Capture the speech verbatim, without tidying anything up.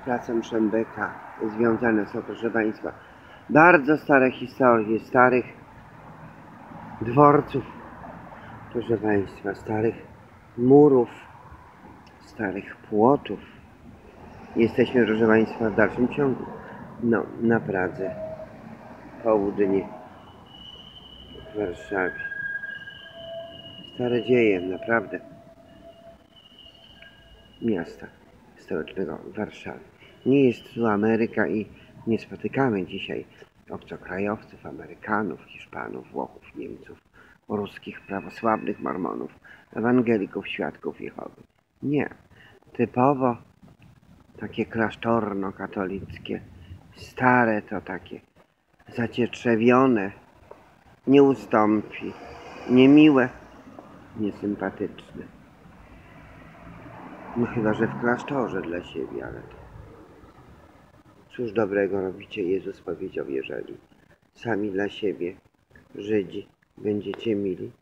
placem Szembeka związane są, proszę Państwa, bardzo stare historie, starych dworców, proszę Państwa, starych murów, starych płotów. Jesteśmy, proszę Państwa, w dalszym ciągu no, na Pradze Południe, w Warszawie. Stare dzieje, naprawdę, miasta stołecznego Warszawy. Nie jest tu Ameryka i nie spotykamy dzisiaj obcokrajowców, Amerykanów, Hiszpanów, Włochów, Niemców, ruskich, prawosławnych Mormonów, ewangelików, świadków Jehowy. Nie. Typowo takie klasztorno-katolickie, stare to takie zacietrzewione, nie ustąpi, niemiłe, niesympatyczne. No chyba, że w klasztorze dla siebie, ale to cóż dobrego robicie, Jezus powiedział, jeżeli sami dla siebie, Żydzi, będziecie mili,